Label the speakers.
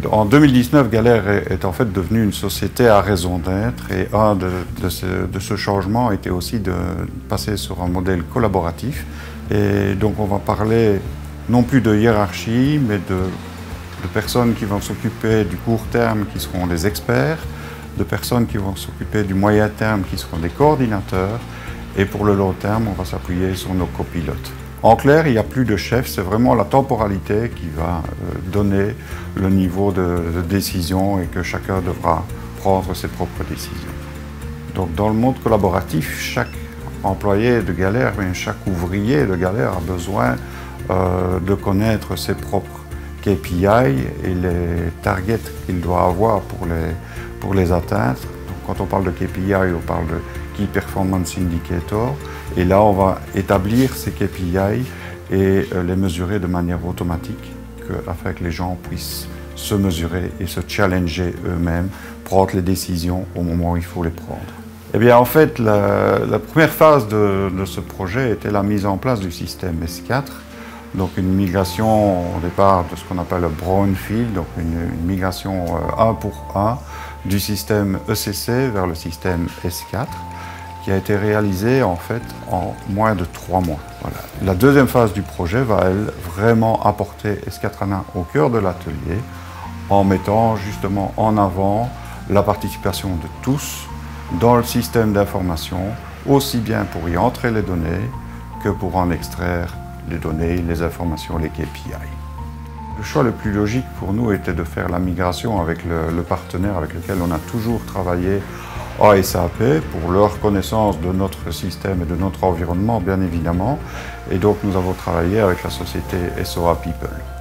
Speaker 1: En 2019, Galère est en fait devenue une société à raison d'être et un de ce changement était aussi de passer sur un modèle collaboratif. Et donc on va parler non plus de hiérarchie, mais de personnes qui vont s'occuper du court terme, qui seront des experts, de personnes qui vont s'occuper du moyen terme, qui seront des coordinateurs, et pour le long terme, on va s'appuyer sur nos copilotes. En clair, il n'y a plus de chef, c'est vraiment la temporalité qui va donner le niveau de décision et que chacun devra prendre ses propres décisions. Donc dans le monde collaboratif, chaque employé de Galère, chaque ouvrier de Galère a besoin de connaître ses propres KPI et les targets qu'il doit avoir pour les atteindre. Donc, quand on parle de KPI, on parle de Key Performance Indicator. Et là, on va établir ces KPI et les mesurer de manière automatique afin que les gens puissent se mesurer et se challenger eux-mêmes, prendre les décisions au moment où il faut les prendre. Eh bien, en fait, la première phase de ce projet était la mise en place du système S4. Donc une migration au départ de ce qu'on appelle le brownfield, donc une migration 1 pour 1 du système ECC vers le système S4 qui a été réalisée en fait en moins de 3 mois. Voilà. La deuxième phase du projet va elle vraiment apporter S4HANA au cœur de l'atelier en mettant justement en avant la participation de tous dans le système d'information, aussi bien pour y entrer les données que pour en extraire les données, les informations, les KPI. Le choix le plus logique pour nous était de faire la migration avec le partenaire avec lequel on a toujours travaillé à SAP pour leur connaissance de notre système et de notre environnement, bien évidemment. Et donc nous avons travaillé avec la société SOA People.